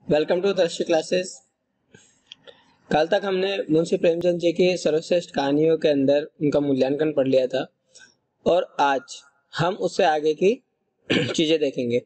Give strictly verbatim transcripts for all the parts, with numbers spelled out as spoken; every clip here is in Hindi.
वेलकम टू दर्शी क्लासेस। कल तक हमने मुंशी प्रेमचंद जी की सर्वश्रेष्ठ कहानियों के अंदर उनका मूल्यांकन पढ़ लिया था और आज हम उससे आगे की चीजें देखेंगे।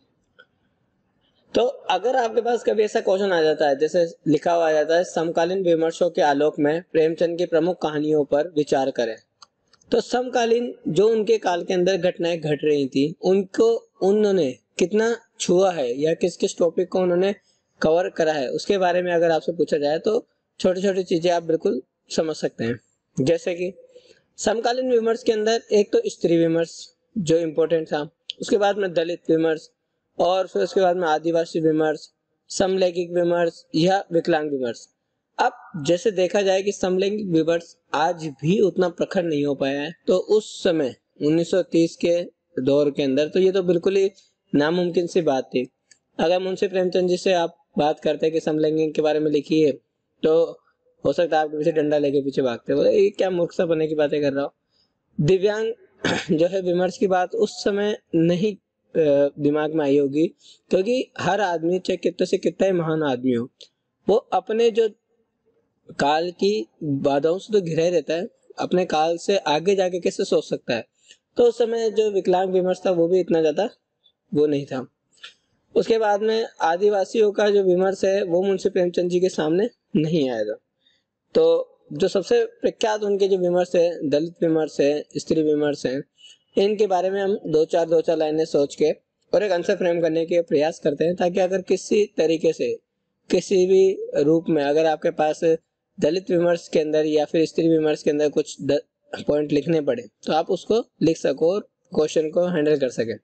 तो अगर आपके पास कभी ऐसा क्वेश्चन आ जाता है, जैसे लिखा हुआ आ जाता है समकालीन विमर्शों के आलोक में प्रेमचंद की प्रमुख कहानियों पर विचार करें, तो समकालीन जो उनके काल के अंदर घटनाएं घट रही थी उनको उन्होंने कितना छुआ है या किस किस टॉपिक को उन्होंने कवर करा है, उसके बारे में अगर आपसे पूछा जाए तो छोटी छोटी चीजें आप बिल्कुल समझ सकते हैं। जैसे कि समकालीन विमर्श के अंदर एक तो स्त्री विमर्श जो इम्पोर्टेंट था, उसके बाद में दलित विमर्श और फिर उसके बाद में आदिवासी विमर्श, समलैंगिक विमर्श या विकलांग विमर्श। अब जैसे देखा जाए कि समलैंगिक विमर्श आज भी उतना प्रखर नहीं हो पाया है, तो उस समय उन्नीस सौ तीस के दौर के अंदर तो ये तो बिल्कुल ही नामुमकिन सी बात थी। अगर मुंशी प्रेमचंद जी से आप बात करते हैं कि समलैंगिक के बारे में लिखी है, तो हो सकता है आपके पीछे डंडा लेके पीछे भागते, बोले ये क्या मूर्खता बनने की बातें कर रहा हो। दिव्यांग जो है विमर्श की बात उस समय नहीं दिमाग में आई होगी, क्योंकि हर आदमी चाहे कितने से कितना ही महान आदमी हो, वो अपने जो काल की बाधाओं से तो घिरा ही रहता है, अपने काल से आगे जाके कैसे सोच सकता है। तो उस समय जो विकलांग विमर्श था वो भी इतना ज्यादा वो नहीं था। उसके बाद में आदिवासियों का जो विमर्श है वो मुंशी प्रेमचंद जी के सामने नहीं आया था। तो जो सबसे प्रख्यात उनके जो विमर्श है, दलित विमर्श है, स्त्री विमर्श है, इनके बारे में हम दो चार दो चार लाइनें सोच के और एक आंसर फ्रेम करने के प्रयास करते हैं, ताकि अगर किसी तरीके से किसी भी रूप में अगर आपके पास दलित विमर्श के अंदर या फिर स्त्री विमर्श के अंदर कुछ पॉइंट लिखने पड़े तो आप उसको लिख सको और क्वेश्चन को हैंडल कर सके।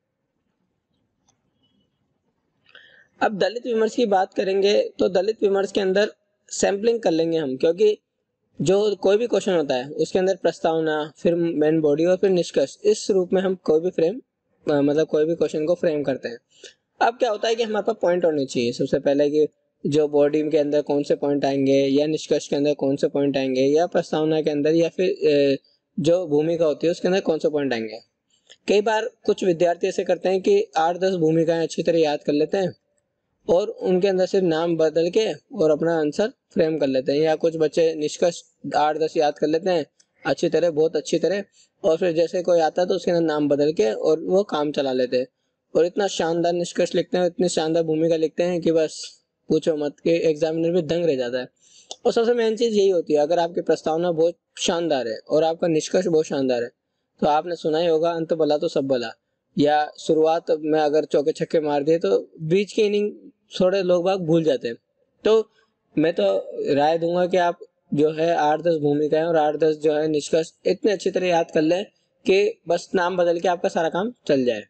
अब दलित विमर्श की बात करेंगे तो दलित विमर्श के अंदर सैंपलिंग कर लेंगे हम, क्योंकि जो कोई भी क्वेश्चन होता है उसके अंदर प्रस्तावना, फिर मेन बॉडी और फिर निष्कर्ष, इस रूप में हम कोई भी फ्रेम मतलब कोई भी क्वेश्चन को फ्रेम करते हैं। अब क्या होता है कि हमारे पास पॉइंट होने चाहिए सबसे पहले, कि जो बॉडी के अंदर कौन से पॉइंट आएंगे या निष्कर्ष के अंदर कौन से पॉइंट आएंगे या प्रस्तावना के अंदर या फिर जो भूमिका होती है उसके अंदर कौन से पॉइंट आएंगे। कई बार कुछ विद्यार्थी ऐसे करते हैं कि आठ दस भूमिकाएं अच्छी तरह याद कर लेते हैं और उनके अंदर सिर्फ नाम बदल के और अपना आंसर फ्रेम कर लेते हैं, या कुछ बच्चे निष्कर्ष आठ दस याद कर लेते हैं अच्छी तरह, बहुत अच्छी तरह, और फिर जैसे कोई आता है तो उसके अंदर नाम बदल के और वो काम चला लेते हैं और इतना शानदार निष्कर्ष लिखते हैं, इतनी शानदार भूमिका लिखते हैं कि बस पूछो मत, कि एग्जामिनर भी दंग रह जाता है। और सबसे मेन चीज यही होती है, अगर आपकी प्रस्तावना बहुत शानदार है और आपका निष्कर्ष बहुत शानदार है, तो आपने सुना ही होगा अंत भला तो सब भला, या शुरुआत में अगर चौके छक्के मार दिए तो बीच की इनिंग थोड़े लोग बाग भूल जाते हैं। तो मैं तो राय दूंगा कि आप जो है आठ दस भूमिकाएं और आठ दस जो है निष्कर्ष इतने अच्छी तरह याद कर लें कि बस नाम बदल के आपका सारा काम चल जाए।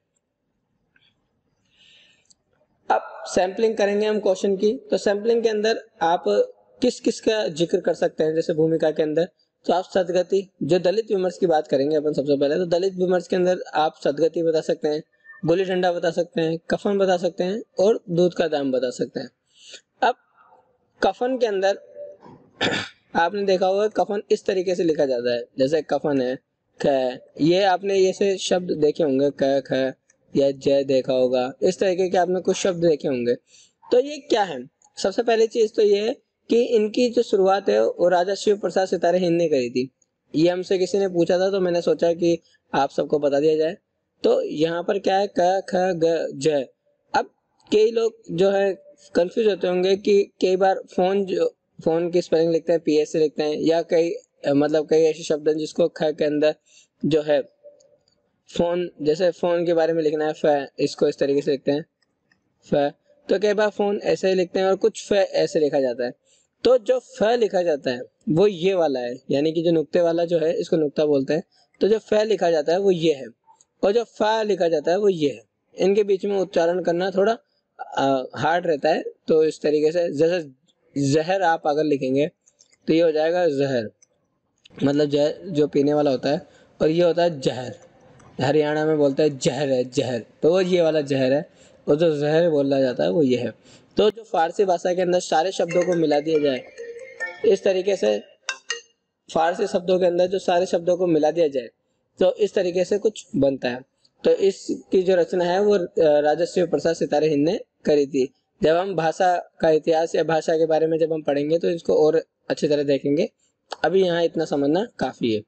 अब सैंपलिंग करेंगे हम क्वेश्चन की, तो सैंपलिंग के अंदर आप किस किस का जिक्र कर सकते हैं। जैसे भूमिका के अंदर तो आप सदगति, जो दलित विमर्श की बात करेंगे अपन सबसे पहले, तो दलित विमर्श के अंदर आप सदगति बता सकते हैं, गुल्ली डंडा बता सकते हैं, कफन बता सकते हैं और दूध का दाम बता सकते हैं। अब कफन के अंदर आपने देखा होगा कफन इस तरीके से लिखा जाता है, जैसे कफन है ख, ये आपने ये से शब्द देखे होंगे, क ख या जय देखा होगा, इस तरीके के आपने कुछ शब्द देखे होंगे। तो ये क्या है, सबसे पहली चीज तो ये है कि इनकी जो शुरुआत है वो राजा शिव प्रसाद सितारे हिंद ने करी थी। ये हमसे किसी ने पूछा था तो मैंने सोचा कि आप सबको बता दिया जाए। तो यहाँ पर क्या है, क ख ग जय। अब कई लोग जो है कंफ्यूज होते होंगे कि कई बार फोन जो फोन की स्पेलिंग लिखते हैं पी एस से लिखते हैं, या कई मतलब कई ऐसे शब्द हैं जिसको ख के अंदर जो है फोन, जैसे फोन के बारे में लिखना है फ, इसको इस तरीके से लिखते हैं फ, तो कई बार फोन ऐसे ही लिखते हैं और कुछ फ ऐसे लिखा जाता है। तो जो फ लिखा जाता है वो ये वाला है, यानी कि जो नुक्ते वाला जो है इसको नुक्ता बोलते हैं। तो जो फ लिखा जाता है वो ये है और जो फ लिखा जाता है वो ये है। इनके बीच में उच्चारण करना थोड़ा हार्ड रहता है। तो इस तरीके से जैसे जहर आप अगर लिखेंगे तो ये हो जाएगा जहर, मतलब जहर जो पीने वाला होता है, और ये होता है जहर, हरियाणा में बोलते हैं जहर है जहर, तो वो ये वाला जहर है और जो जहर बोला जाता है वो ये है। तो जो फारसी भाषा के अंदर सारे शब्दों को मिला दिया जाए, इस तरीके से फारसी शब्दों के अंदर जो सारे शब्दों को मिला दिया जाए तो इस तरीके से कुछ बनता है। तो इसकी जो रचना है वो राजा शिव प्रसाद सितारे हिंद ने करी थी, जब हम भाषा का इतिहास या भाषा के बारे में जब हम पढ़ेंगे तो इसको और अच्छी तरह देखेंगे। अभी यहाँ इतना समझना काफी है।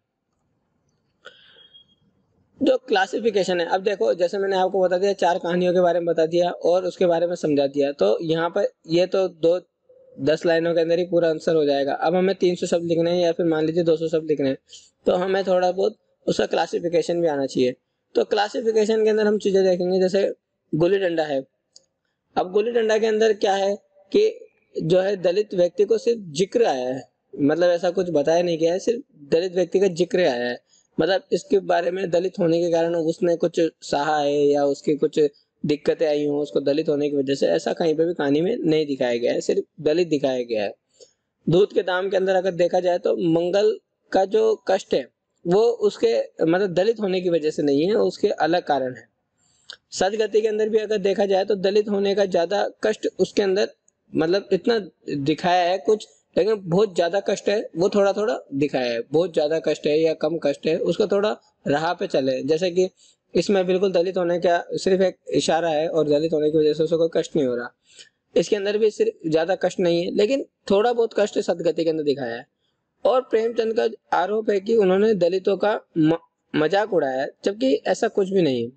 जो क्लासिफिकेशन है, अब देखो जैसे मैंने आपको बता दिया, चार कहानियों के बारे में बता दिया और उसके बारे में समझा दिया, तो यहाँ पर ये तो दो दस लाइनों के अंदर ही पूरा आंसर हो जाएगा। अब हमें तीन सौ शब्द लिखने हैं या फिर मान लीजिए दो सौ शब्द लिखने हैं, तो हमें थोड़ा बहुत उसका क्लासिफिकेशन भी आना चाहिए। तो क्लासिफिकेशन के अंदर हम चीजें देखेंगे, जैसे गुल्ली डंडा है। अब गुल्ली डंडा के अंदर क्या है कि जो है दलित व्यक्ति को सिर्फ जिक्र आया है, मतलब ऐसा कुछ बताया नहीं गया है, सिर्फ दलित व्यक्ति का जिक्र आया है। मतलब इसके बारे में दलित होने के कारण उसने कुछ सहा है या उसकी कुछ दिक्कतें आई हो उसको दलित होने की वजह से, ऐसा कहीं पे भी कहानी में नहीं दिखाया गया है, सिर्फ दलित दिखाया गया है। दूध के दाम के अंदर अगर देखा जाए तो मंगल का जो कष्ट है वो उसके मतलब दलित होने की वजह से नहीं है, उसके अलग कारण है। सदगति के अंदर भी अगर देखा जाए तो दलित होने का ज्यादा कष्ट उसके अंदर मतलब इतना दिखाया है कुछ, लेकिन बहुत ज्यादा कष्ट है वो थोड़ा थोड़ा दिखाया है। बहुत ज्यादा कष्ट है या कम कष्ट है उसको थोड़ा राह पे चले, जैसे कि इसमें बिल्कुल दलित होने का सिर्फ एक इशारा है और दलित होने की वजह से उसको कोई कष्ट नहीं हो रहा। इसके अंदर भी सिर्फ ज्यादा कष्ट नहीं है, लेकिन थोड़ा बहुत कष्ट सदगति के अंदर दिखाया है। और प्रेमचंद का आरोप है कि उन्होंने दलितों का म, मजाक उड़ाया है, जबकि ऐसा कुछ भी नहीं है।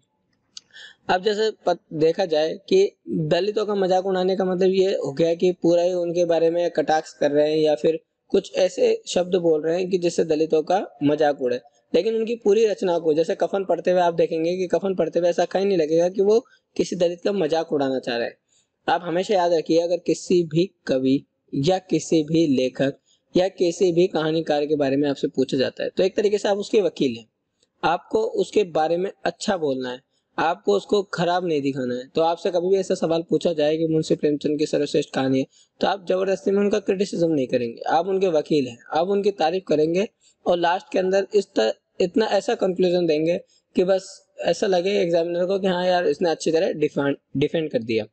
अब जैसे पत, देखा जाए कि दलितों का मजाक उड़ाने का मतलब ये हो गया कि पूरा ही उनके बारे में कटाक्ष कर रहे हैं या फिर कुछ ऐसे शब्द बोल रहे हैं कि जिससे दलितों का मजाक उड़े, लेकिन उनकी पूरी रचना को जैसे कफन पढ़ते हुए आप देखेंगे कि कफन पढ़ते हुए ऐसा कहीं नहीं लगेगा कि वो किसी दलित का मजाक उड़ाना चाह रहे हैं। आप हमेशा याद रखिए, अगर किसी भी कवि या किसी भी लेखक या किसी भी कहानीकार के बारे में आपसे पूछा जाता है तो एक तरीके से आप उसके वकील हैं। आपको उसके बारे में अच्छा बोलना है, आपको उसको खराब नहीं दिखाना है। तो आपसे कभी भी ऐसा सवाल पूछा जाए कि मुंशी प्रेमचंद की सर्वश्रेष्ठ कहानी है, तो आप जबरदस्ती में उनका क्रिटिसिज्म नहीं करेंगे, आप उनके वकील हैं, आप उनकी तारीफ करेंगे और लास्ट के अंदर इस तर, इतना ऐसा कंक्लूजन देंगे कि बस ऐसा लगे एग्जामिनर को कि हाँ यार इसने अच्छी तरह डिफेंड डिफेंड कर दिया।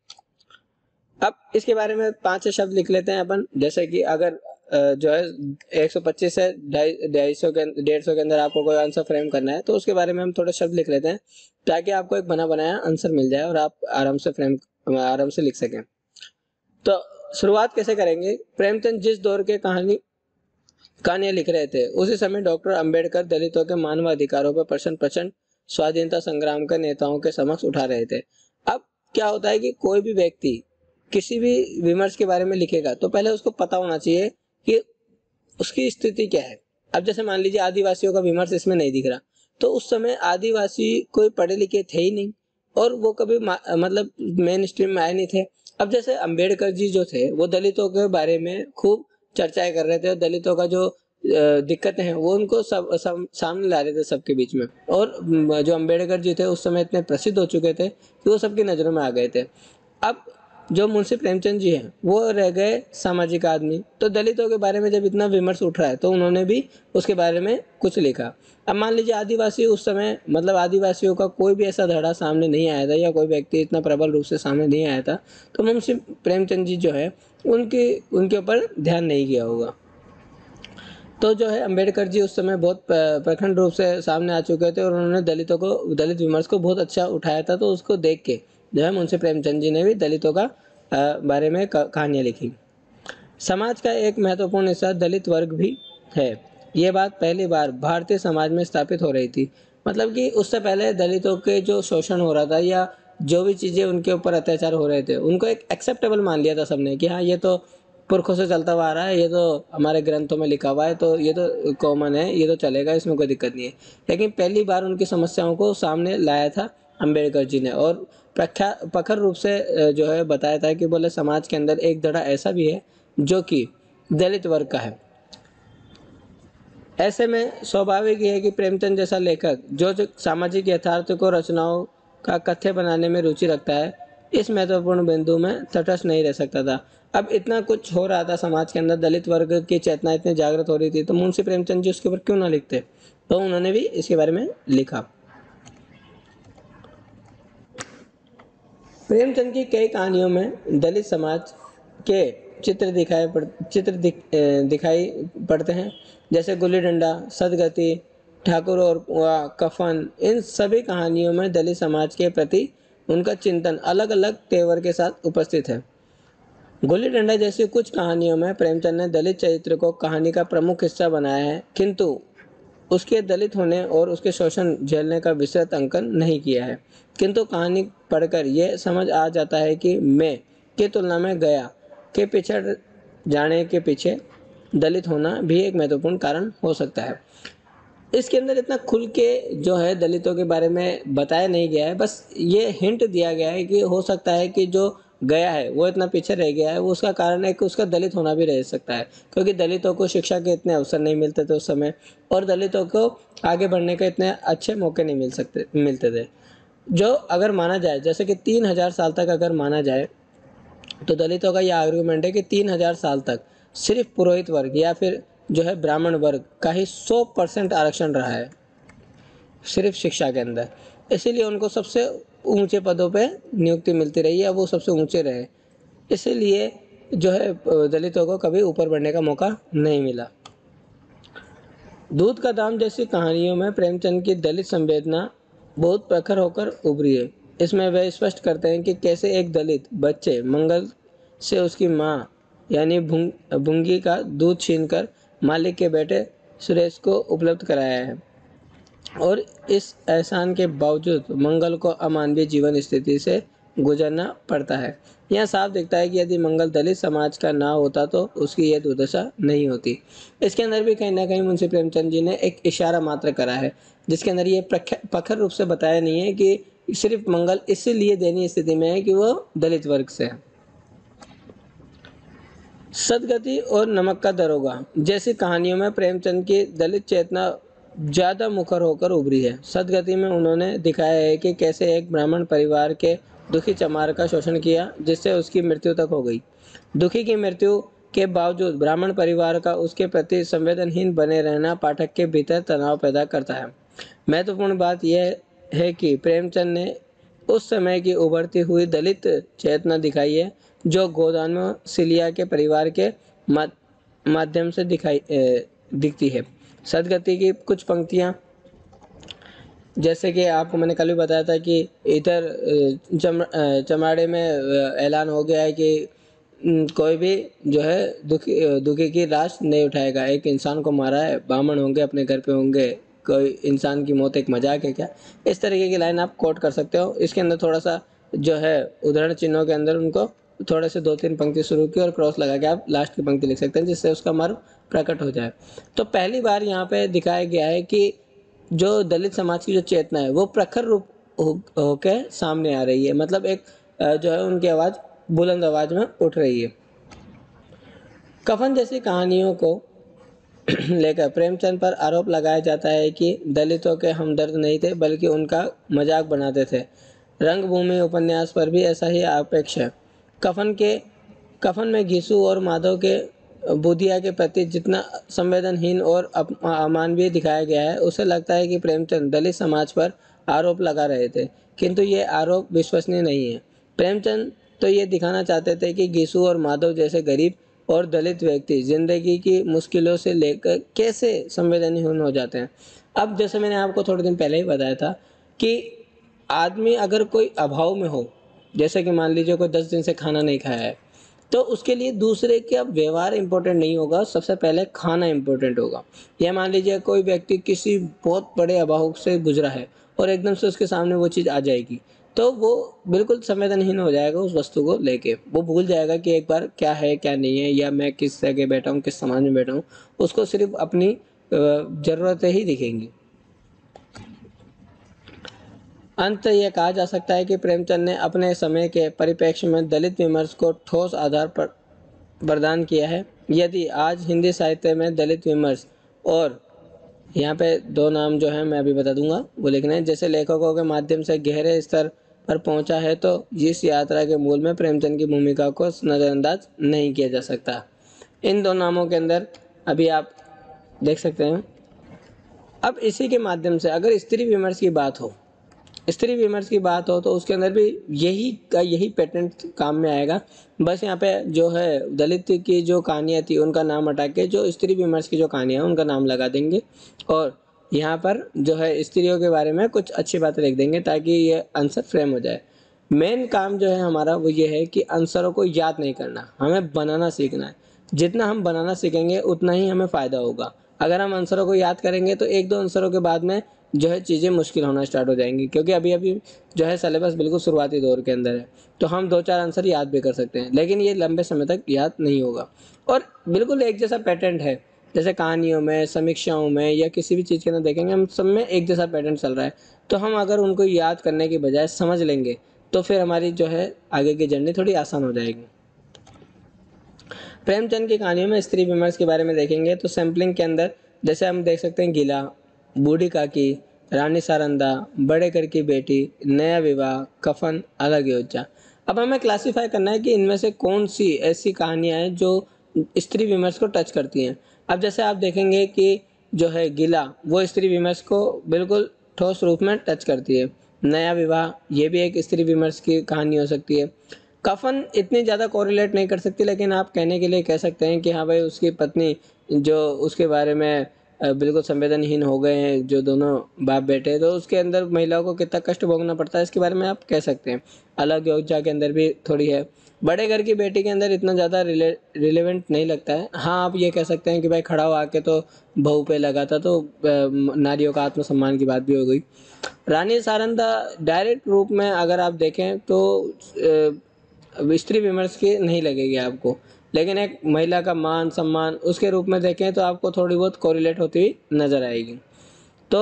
अब इसके बारे में पांच छह शब्द लिख लेते हैं अपन, जैसे कि अगर जो है एक सौ पच्चीस से ढाई सौ के डेढ़ सौ के अंदर आपको कोई आंसर फ्रेम करना है तो उसके बारे में हम थोड़े शब्द लिख लेते हैं ताकि आपको एक बना बनाया आंसर मिल जाए और आप आराम से फ्रेम आराम से लिख सकें। तो शुरुआत कैसे करेंगे, प्रेमचंद जिस दौर के कहानी कहानियां लिख रहे थे उसी समय डॉक्टर अंबेडकर दलितों के मानव अधिकारों पर प्रश्न प्रचंड स्वाधीनता संग्राम के नेताओं के समक्ष उठा रहे थे। अब क्या होता है कि कोई भी व्यक्ति किसी भी विमर्श के बारे में लिखेगा तो पहले उसको पता होना चाहिए कि उसकी स्थिति क्या है। अब जैसे मान लीजिए आदिवासियों का विमर्श इसमें नहीं दिख रहा, तो उस समय आदिवासी कोई पढ़े लिखे थे ही नहीं और वो कभी मतलब मेन स्ट्रीम में आए नहीं थे। अब जैसे अंबेडकर जी जो थे वो दलितों के बारे में खूब चर्चाएं कर रहे थे और दलितों का जो दिक्कतें हैं वो उनको सब, सब सामने ला रहे थे सबके बीच में, और जो अंबेडकर जी थे उस समय इतने प्रसिद्ध हो चुके थे कि वो सबकी नजरों में आ गए थे। अब जो मुंशी प्रेमचंद जी हैं वो रह गए सामाजिक आदमी, तो दलितों के बारे में जब इतना विमर्श उठ रहा है तो उन्होंने भी उसके बारे में कुछ लिखा। अब मान लीजिए आदिवासी उस समय मतलब आदिवासियों का कोई भी ऐसा धड़ा सामने नहीं आया था या कोई व्यक्ति इतना प्रबल रूप से सामने नहीं आया था, तो मुंशी प्रेमचंद जी जो है उनके उनके ऊपर ध्यान नहीं किया होगा। तो जो है अंबेडकर जी उस समय बहुत प्रखंड रूप से सामने आ चुके थे और उन्होंने दलितों को दलित विमर्श को बहुत अच्छा उठाया था, तो उसको देख के जो है मुंशी प्रेमचंद जी ने भी दलितों का बारे में कहानियां लिखी। समाज का एक महत्वपूर्ण हिस्सा दलित वर्ग भी है, ये बात पहली बार भारतीय समाज में स्थापित हो रही थी। मतलब कि उससे पहले दलितों के जो शोषण हो रहा था या जो भी चीजें उनके ऊपर अत्याचार हो रहे थे उनको एक एक्सेप्टेबल मान लिया था सबने कि हाँ ये तो पुरखों से चलता हुआ आ रहा है, ये तो हमारे ग्रंथों में लिखा हुआ है, तो ये तो कॉमन है, ये तो चलेगा, इसमें कोई दिक्कत नहीं है। लेकिन पहली बार उनकी समस्याओं को सामने लाया था अंबेडकर जी ने और प्रख्या प्रखर रूप से जो है बताया था कि बोले समाज के अंदर एक धड़ा ऐसा भी है जो कि दलित वर्ग का है। ऐसे में स्वाभाविक है कि प्रेमचंद जैसा लेखक जो, जो सामाजिक यथार्थ को रचनाओं का कथ्य बनाने में रुचि रखता है इस महत्वपूर्ण बिंदु में तटस्थ नहीं रह सकता था। अब इतना कुछ हो रहा था समाज के अंदर, दलित वर्ग की चेतना इतनी जागृत हो रही थी, तो मुंशी प्रेमचंद जी उसके ऊपर क्यों ना लिखते, तो उन्होंने भी इसके बारे में लिखा। प्रेमचंद की कई कहानियों में दलित समाज के चित्र दिखाई पड़ चित्र दिख, दिखाई पड़ते हैं, जैसे गुल्ली डंडा, सदगति, ठाकुर और कफन। इन सभी कहानियों में दलित समाज के प्रति उनका चिंतन अलग अलग तेवर के साथ उपस्थित है। गुल्ली डंडा जैसी कुछ कहानियों में प्रेमचंद ने दलित चरित्र को कहानी का प्रमुख हिस्सा बनाया है, किंतु उसके दलित होने और उसके शोषण झेलने का विस्तृत अंकन नहीं किया है। किंतु कहानी पढ़कर यह समझ आ जाता है कि मैं की तुलना में गया के पिछड़ जाने के पीछे दलित होना भी एक महत्वपूर्ण कारण हो सकता है। इसके अंदर इतना खुल के जो है दलितों के बारे में बताया नहीं गया है, बस ये हिंट दिया गया है कि हो सकता है कि जो गया है वो इतना पीछे रह गया है, वो उसका कारण है कि उसका दलित होना भी रह सकता है, क्योंकि दलितों को शिक्षा के इतने अवसर नहीं मिलते थे उस समय, और दलितों को आगे बढ़ने के इतने अच्छे मौके नहीं मिल सकते मिलते थे। जो अगर माना जाए, जैसे कि तीन हजार साल तक अगर माना जाए, तो दलितों का यह आर्गुमेंट है कि तीन हजार साल तक सिर्फ पुरोहित वर्ग या फिर जो है ब्राह्मण वर्ग का ही सौ परसेंट आरक्षण रहा है सिर्फ शिक्षा के अंदर, इसीलिए उनको सबसे ऊंचे पदों पे नियुक्ति मिलती रही है, वो सबसे ऊंचे रहे, इसीलिए जो है दलितों को कभी ऊपर बढ़ने का मौका नहीं मिला। दूध का दाम जैसी कहानियों में प्रेमचंद की दलित संवेदना बहुत प्रखर होकर उभरी है। इसमें वे स्पष्ट करते हैं कि कैसे एक दलित बच्चे मंगल से उसकी माँ यानी भुंग भुंगी का दूध छीनकर मालिक के बेटे सुरेश को उपलब्ध कराया है, और इस एहसान के बावजूद मंगल को अमानवीय जीवन स्थिति से गुजरना पड़ता है। यह साफ दिखता है कि यदि मंगल दलित समाज का ना होता तो उसकी यह दुर्दशा नहीं होती। इसके अंदर भी कहीं ना कहीं मुंशी प्रेमचंद जी ने एक इशारा मात्र करा है, जिसके अंदर ये प्रखर रूप से बताया नहीं है कि सिर्फ मंगल इसीलिए दयनीय स्थिति में है कि वो दलित वर्ग से है। सदगति और नमक का दरोगा जैसी कहानियों में प्रेमचंद की दलित चेतना ज्यादा मुखर होकर उभरी है। सदगति में उन्होंने दिखाया है कि कैसे एक ब्राह्मण परिवार के दुखी चमार का शोषण किया, जिससे उसकी मृत्यु तक हो गई। दुखी की मृत्यु के बावजूद ब्राह्मण परिवार का उसके प्रति संवेदनहीन बने रहना पाठक के भीतर तनाव पैदा करता है। महत्वपूर्ण बात यह है कि प्रेमचंद ने उस समय की उभरती हुई दलित चेतना दिखाई है, जो गोदानो सिलिया के परिवार के माध्यम से दिखाई दिखती है। सदगति की कुछ पंक्तियाँ, जैसे कि आपको मैंने कल भी बताया था कि इधर चम चमाड़े में ऐलान हो गया है कि कोई भी जो है दुखी दुखी की लाश नहीं उठाएगा। एक इंसान को मारा है, ब्राह्मण होंगे, अपने घर पे होंगे, कोई इंसान की मौत एक मजाक है क्या? इस तरीके की लाइन आप कोट कर सकते हो। इसके अंदर थोड़ा सा जो है उदाहरण चिन्हों के अंदर उनको थोड़े से दो तीन पंक्ति शुरू की और क्रॉस लगा के आप लास्ट की पंक्ति लिख सकते हैं, जिससे उसका मर्म प्रकट हो जाए। तो पहली बार यहाँ पे दिखाया गया है कि जो दलित समाज की जो चेतना है वो प्रखर रूप होके हो सामने आ रही है, मतलब एक जो है उनकी आवाज़ बुलंद आवाज में उठ रही है। कफन जैसी कहानियों को लेकर प्रेमचंद पर आरोप लगाया जाता है कि दलितों के हमदर्द नहीं थे, बल्कि उनका मजाक बनाते थे। रंगभूमि उपन्यास पर भी ऐसा ही आपेक्ष है। कफन के कफन में घीसू और माधव के बुधिया के प्रति जितना संवेदनहीन और अमानवीय दिखाया गया है, उसे लगता है कि प्रेमचंद दलित समाज पर आरोप लगा रहे थे, किंतु ये आरोप विश्वसनीय नहीं है। प्रेमचंद तो ये दिखाना चाहते थे कि घीसू और माधव जैसे गरीब और दलित व्यक्ति जिंदगी की मुश्किलों से लेकर कैसे संवेदनहीन हो जाते हैं। अब जैसे मैंने आपको थोड़े दिन पहले ही बताया था कि आदमी अगर कोई अभाव में हो, जैसे कि मान लीजिए कोई दस दिन से खाना नहीं खाया है, तो उसके लिए दूसरे का व्यवहार इम्पोर्टेंट नहीं होगा, सबसे पहले खाना इम्पोर्टेंट होगा। या मान लीजिए कोई व्यक्ति किसी बहुत बड़े अभाव से गुजरा है और एकदम से उसके सामने वो चीज़ आ जाएगी, तो वो बिल्कुल संवेदनहीन हो जाएगा उस वस्तु को लेके। वो भूल जाएगा कि एक बार क्या है क्या नहीं है, या मैं किस जगह बैठा हूँ, किस समाज में बैठा हूँ। उसको सिर्फ अपनी ज़रूरतें ही दिखेंगी। अंत यह कहा जा सकता है कि प्रेमचंद ने अपने समय के परिप्रेक्ष्य में दलित विमर्श को ठोस आधार पर प्रदान किया है। यदि आज हिंदी साहित्य में दलित विमर्श, और यहाँ पे दो नाम जो हैं मैं अभी बता दूंगा वो लिखना है, जैसे लेखकों के माध्यम से गहरे स्तर पर पहुंचा है, तो इस यात्रा के मूल में प्रेमचंद की भूमिका को नज़रअंदाज नहीं किया जा सकता। इन दो नामों के अंदर अभी आप देख सकते हैं। अब इसी के माध्यम से अगर स्त्री विमर्श की बात हो स्त्री विमर्श की बात हो तो उसके अंदर भी यही का यही पैटर्न काम में आएगा। बस यहाँ पे जो है दलित की जो कहानियाँ थी उनका नाम हटा के जो स्त्री विमर्श की जो कहानियाँ हैं उनका नाम लगा देंगे, और यहाँ पर जो है स्त्रियों के बारे में कुछ अच्छी बातें लिख देंगे, ताकि ये आंसर फ्रेम हो जाए। मेन काम जो है हमारा वो ये है कि आंसरों को याद नहीं करना, हमें बनाना सीखना है। जितना हम बनाना सीखेंगे उतना ही हमें फ़ायदा होगा। अगर हम आंसरों को याद करेंगे तो एक दो आंसरों के बाद में जो है चीज़ें मुश्किल होना स्टार्ट हो जाएंगी, क्योंकि अभी अभी जो है सिलेबस बिल्कुल शुरुआती दौर के अंदर है। तो हम दो चार आंसर याद भी कर सकते हैं, लेकिन ये लंबे समय तक याद नहीं होगा। और बिल्कुल एक जैसा पैटर्न है, जैसे कहानियों में, समीक्षाओं में या किसी भी चीज़ के अंदर देखेंगे हम सब में एक जैसा पैटर्न चल रहा है। तो हम अगर उनको याद करने की बजाय समझ लेंगे तो फिर हमारी जो है आगे की जर्नी थोड़ी आसान हो जाएगी। प्रेमचंद की कहानियों में स्त्री विमर्श के बारे में देखेंगे तो सैम्पलिंग के अंदर जैसे हम देख सकते हैं गीला, बूढ़ी काकी, रानी सारंदा, बड़े घर की बेटी, नया विवाह, कफन, अलग योजना। अब हमें क्लासिफाई करना है कि इनमें से कौन सी ऐसी कहानियां हैं जो स्त्री विमर्श को टच करती हैं। अब जैसे आप देखेंगे कि जो है गीला वो स्त्री विमर्श को बिल्कुल ठोस रूप में टच करती है। नया विवाह ये भी एक स्त्री विमर्श की कहानी हो सकती है। कफन इतनी ज़्यादा कोरिलेट नहीं कर सकती, लेकिन आप कहने के लिए कह सकते हैं कि हाँ भाई उसकी पत्नी जो उसके बारे में अ, बिल्कुल संवेदनहीन हो गए हैं, जो दोनों बाप बेटे, तो उसके अंदर महिलाओं को कितना कष्ट भोगना पड़ता है इसके बारे में आप कह सकते हैं। अलग योजना के अंदर भी थोड़ी है। बड़े घर की बेटी के अंदर इतना ज़्यादा रिले रिलेवेंट नहीं लगता है। हाँ, आप ये कह सकते हैं कि भाई खड़ा हुआ के तो बहू पे लगा था, तो अ, नारियों का आत्मसम्मान की बात भी हो गई। रानी सारंदा डायरेक्ट रूप में अगर आप देखें तो अ, स्त्री विमर्श की नहीं लगेगी आपको, लेकिन एक महिला का मान सम्मान उसके रूप में देखें तो आपको थोड़ी बहुत कोरिलेट होती हुई नजर आएगी। तो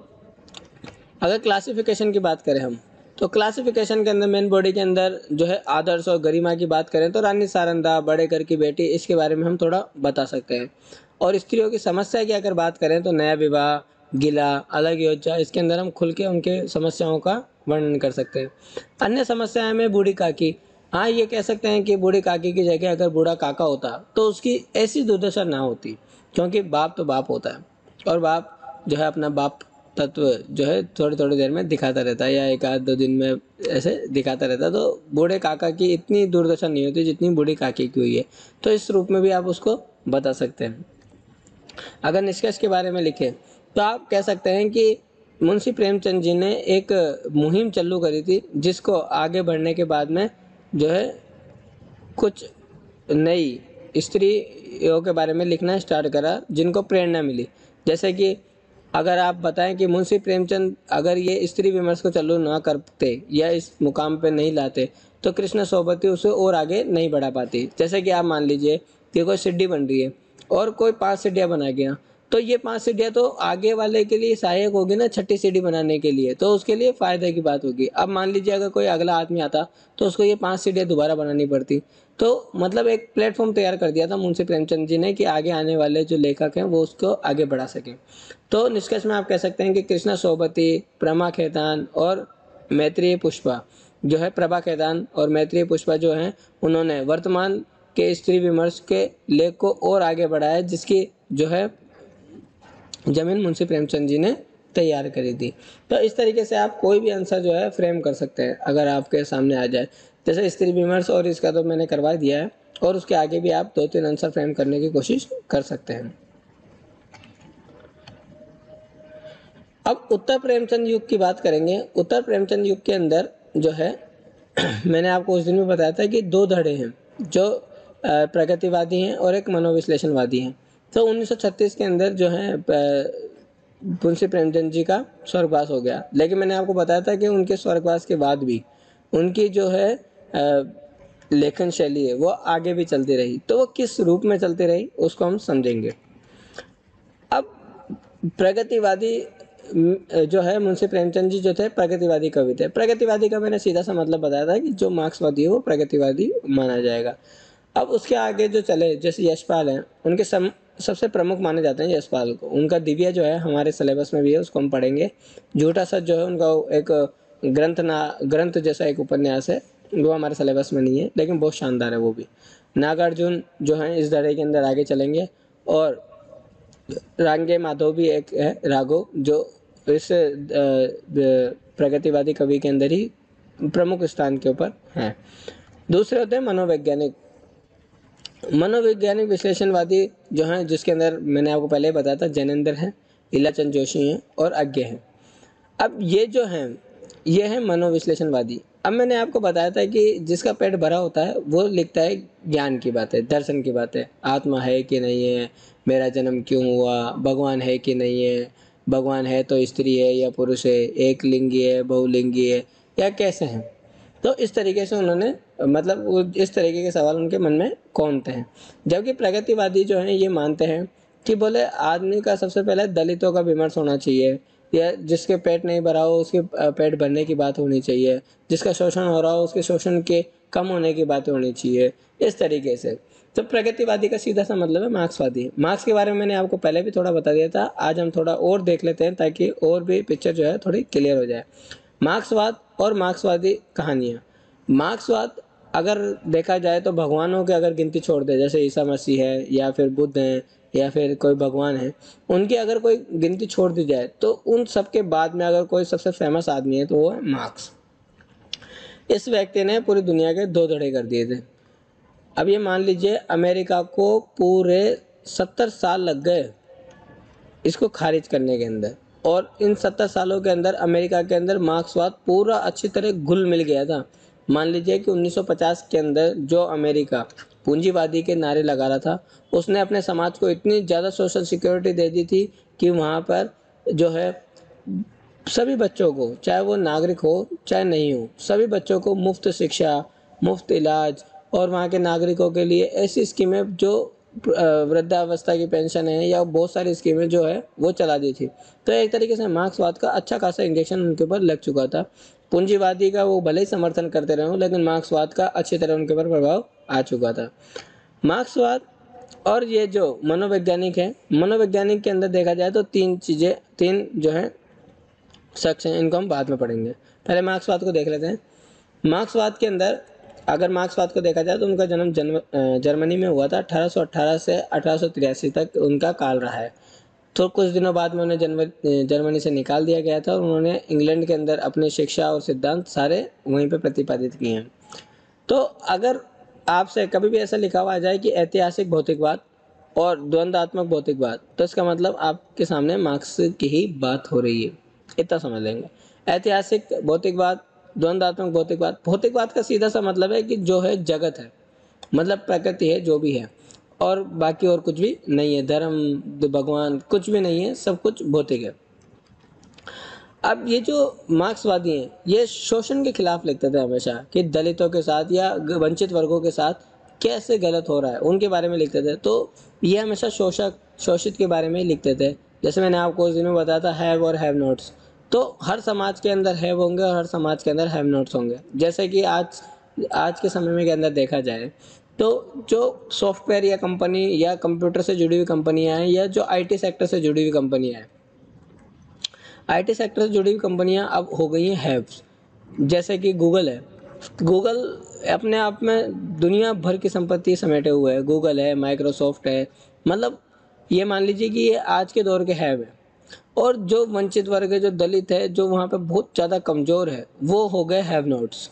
अगर क्लासिफिकेशन की बात करें हम, तो क्लासिफिकेशन के अंदर मेन बॉडी के अंदर जो है आदर्श और गरिमा की बात करें तो रानी सारंदा, बड़े घर की बेटी, इसके बारे में हम थोड़ा बता सकते हैं। और स्त्रियों की समस्या की अगर बात करें तो नया विवाह, गिला, अलग योजना, इसके अंदर हम खुल के उनके समस्याओं का वर्णन कर सकते हैं। अन्य समस्याएं में बूढ़ी काकी, हाँ ये कह सकते हैं कि बूढ़ी काकी की जगह अगर बूढ़ा काका होता तो उसकी ऐसी दुर्दशा ना होती, क्योंकि बाप तो बाप होता है और बाप जो है अपना बाप तत्व जो है थोड़ी थोड़ी देर में दिखाता रहता है या एक आध दो दिन में ऐसे दिखाता रहता है। तो बूढ़े काका की इतनी दुर्दशा नहीं होती जितनी बूढ़ी काकी की हुई है। तो इस रूप में भी आप उसको बता सकते हैं। अगर निष्कर्ष के बारे में लिखें तो आप कह सकते हैं कि मुंशी प्रेमचंद जी ने एक मुहिम चालू करी थी, जिसको आगे बढ़ने के बाद में जो है कुछ नई स्त्रियों के बारे में लिखना स्टार्ट करा, जिनको प्रेरणा मिली। जैसे कि अगर आप बताएं कि मुंशी प्रेमचंद अगर ये स्त्री विमर्श को चालू ना करते या इस मुकाम पे नहीं लाते तो कृष्ण सोबती उसे और आगे नहीं बढ़ा पाती। जैसे कि आप मान लीजिए कि कोई सीढ़ी बन रही है और कोई पांच सीढ़ियां बना गया, तो ये पांच सीढ़ियां तो आगे वाले के लिए सहायक होगी ना छठी सीढ़ी बनाने के लिए, तो उसके लिए फायदे की बात होगी। अब मान लीजिए अगर कोई अगला आदमी आता तो उसको ये पांच सीढ़ियां दोबारा बनानी पड़ती। तो मतलब एक प्लेटफॉर्म तैयार कर दिया था मुंशी प्रेमचंद जी ने कि आगे आने वाले जो लेखक हैं वो उसको आगे बढ़ा सकें। तो निष्कर्ष में आप कह सकते हैं कि कृष्णा सोबती, प्रमा खेतान और मैत्रेयी पुष्पा जो है प्रभा खेतान और मैत्रेयी पुष्पा जो हैं उन्होंने वर्तमान के स्त्री विमर्श के लेख को और आगे बढ़ाया, जिसकी जो है जमीन मुंशी प्रेमचंद जी ने तैयार करी थी। तो इस तरीके से आप कोई भी आंसर जो है फ्रेम कर सकते हैं अगर आपके सामने आ जाए। जैसे स्त्री विमर्श और इसका तो मैंने करवा दिया है, और उसके आगे भी आप दो तीन आंसर फ्रेम करने की कोशिश कर सकते हैं। अब उत्तर प्रेमचंद युग की बात करेंगे। उत्तर प्रेमचंद युग के अंदर जो है मैंने आपको उस दिन में बताया था कि दो धड़े हैं, जो अ, प्रगतिवादी हैं और एक मनोविश्लेषणवादी हैं। तो उन्नीस सौ छत्तीस के अंदर जो है अ, मुंशी प्रेमचंद जी का स्वर्गवास हो गया, लेकिन मैंने आपको बताया था कि उनके स्वर्गवास के बाद भी उनकी जो है अ, लेखन शैली है वो आगे भी चलती रही। तो वो किस रूप में चलती रही उसको हम समझेंगे। अब प्रगतिवादी म, जो है मुंशी प्रेमचंद जी जो थे प्रगतिवादी कवि थे। प्रगतिवादी का मैंने सीधा सा मतलब बताया था कि जो मार्क्सवादी है वो प्रगतिवादी माना जाएगा। अब उसके आगे जो चले जैसे यशपाल हैं, उनके सम, सबसे प्रमुख माने जाते हैं यशपाल को। उनका दिव्य जो है हमारे सिलेबस में भी है, उसको हम पढ़ेंगे। झूठा सच जो है उनका एक ग्रंथ ना ग्रंथ जैसा एक उपन्यास है, वो हमारे सिलेबस में नहीं है लेकिन बहुत शानदार है वो भी। नागार्जुन जो है इस धड़े के अंदर आगे चलेंगे, और रांगे माधव भी एक है राघव, जो इस अ, अ, प्रगतिवादी कवि के अंदर ही प्रमुख स्थान के ऊपर हैं। दूसरे होते हैं मनोवैज्ञानिक। मनोवैज्ञानिक विश्लेषणवादी जो हैं, जिसके अंदर मैंने आपको पहले ही बताया था जैनेंद्र हैं, इलाचंद जोशी हैं और अज्ञे हैं। अब ये जो हैं ये हैं मनोविश्लेषणवादी। अब मैंने आपको बताया था कि जिसका पेट भरा होता है वो लिखता है ज्ञान की बातें, दर्शन की बातें, आत्मा है कि नहीं है, मेरा जन्म क्यों हुआ, भगवान है कि नहीं है, भगवान है तो स्त्री है या पुरुष है, एक लिंगी है बहुलिंगी है या कैसे हैं। तो इस तरीके से उन्होंने मतलब वो इस तरीके के सवाल उनके मन में कौनते हैं। जबकि प्रगतिवादी जो हैं ये मानते हैं कि बोले आदमी का सबसे पहले दलितों का विमर्श होना चाहिए, या जिसके पेट नहीं भरा हो उसके पेट भरने की बात होनी चाहिए, जिसका शोषण हो रहा हो उसके शोषण के कम होने की बातें होनी चाहिए, इस तरीके से। तो प्रगतिवादी का सीधा सा मतलब है मार्क्सवादी। मार्क्स के बारे में मैंने आपको पहले भी थोड़ा बता दिया था, आज हम थोड़ा और देख लेते हैं ताकि और भी पिक्चर जो है थोड़ी क्लियर हो जाए। मार्क्सवाद और मार्क्सवादी कहानियाँ। मार्क्सवाद अगर देखा जाए तो भगवानों की अगर गिनती छोड़ दे, जैसे ईसा मसीह है या फिर बुद्ध हैं या फिर कोई भगवान है, उनकी अगर कोई गिनती छोड़ दी जाए तो उन सब के बाद में अगर कोई सबसे फेमस आदमी है तो वो है मार्क्स। इस व्यक्ति ने पूरी दुनिया के दो धड़े कर दिए थे। अब ये मान लीजिए अमेरिका को पूरे सत्तर साल लग गए इसको खारिज करने के अंदर, और इन सत्तर सालों के अंदर अमेरिका के अंदर मार्क्सवाद पूरा अच्छी तरह घुल मिल गया था। मान लीजिए कि उन्नीस सौ पचास के अंदर जो अमेरिका पूंजीवादी के नारे लगा रहा था, उसने अपने समाज को इतनी ज़्यादा सोशल सिक्योरिटी दे दी थी कि वहाँ पर जो है सभी बच्चों को, चाहे वो नागरिक हो चाहे नहीं हो, सभी बच्चों को मुफ्त शिक्षा, मुफ्त इलाज, और वहाँ के नागरिकों के लिए ऐसी स्कीमें जो वृद्धावस्था की पेंशन है या बहुत सारी स्कीमें जो है वो चला दी थी। तो एक तरीके से मार्क्सवाद का अच्छा खासा इंजेक्शन उनके ऊपर लग चुका था। पूंजीवादी का वो भले ही समर्थन करते रहे, लेकिन मार्क्सवाद का अच्छी तरह उनके ऊपर प्रभाव आ चुका था। मार्क्सवाद और ये जो मनोवैज्ञानिक है, मनोवैज्ञानिक के अंदर देखा जाए तो तीन चीज़ें, तीन जो है शख्स हैं, इनको हम बाद में पढ़ेंगे। पहले मार्क्सवाद को देख लेते हैं। मार्क्सवाद के अंदर अगर मार्क्सवाद को देखा जाए तो उनका जन्म जर्मनी में हुआ था। अठारह सौ अठारह से अठारह सौ तिरासी तक उनका काल रहा है। तो कुछ दिनों बाद में उन्हें जर्मनी से निकाल दिया गया था और उन्होंने इंग्लैंड के अंदर अपनी शिक्षा और सिद्धांत सारे वहीं पर प्रतिपादित किए हैं। तो अगर आपसे कभी भी ऐसा लिखा हुआ आ जाए कि ऐतिहासिक भौतिकवाद और द्वंद्वात्मक भौतिकवाद, तो इसका मतलब आपके सामने मार्क्स की ही बात हो रही है, इतना समझ लेंगे। ऐतिहासिक भौतिकवाद, द्वंद्वात्मक भौतिकवाद। भौतिकवाद का सीधा सा मतलब है कि जो है जगत है, मतलब प्रकृति है जो भी है, और बाकी और कुछ भी नहीं है, धर्म भगवान कुछ भी नहीं है, सब कुछ भौतिक है। अब ये जो मार्क्सवादी हैं ये शोषण के खिलाफ लिखते थे हमेशा, कि दलितों के साथ या वंचित वर्गों के साथ कैसे गलत हो रहा है उनके बारे में लिखते थे। तो ये हमेशा शोषक शोषित के बारे में ही लिखते थे। जैसे मैंने आपको उस दिन में बताया था हैव और हैव नॉट्स, तो हर समाज के अंदर हैव होंगे और हर समाज के अंदर हैव नॉट्स होंगे। जैसे कि आज आज के समय में के अंदर देखा जाए तो जो सॉफ्टवेयर या कंपनी या कंप्यूटर से जुड़ी हुई कंपनियां हैं या जो आईटी सेक्टर से जुड़ी हुई कंपनियां हैं, आईटी सेक्टर से जुड़ी हुई कंपनियां अब हो गई हैं हैव्स। जैसे कि गूगल है, गूगल अपने आप में दुनिया भर की संपत्ति समेटे हुए है। गूगल है, माइक्रोसॉफ्ट है, मतलब ये मान लीजिए कि ये आज के दौर के हैव है। और जो वंचित वर्ग है, जो दलित है, जो वहाँ पे बहुत ज़्यादा कमज़ोर है, वो हो गए हैव नॉट्स।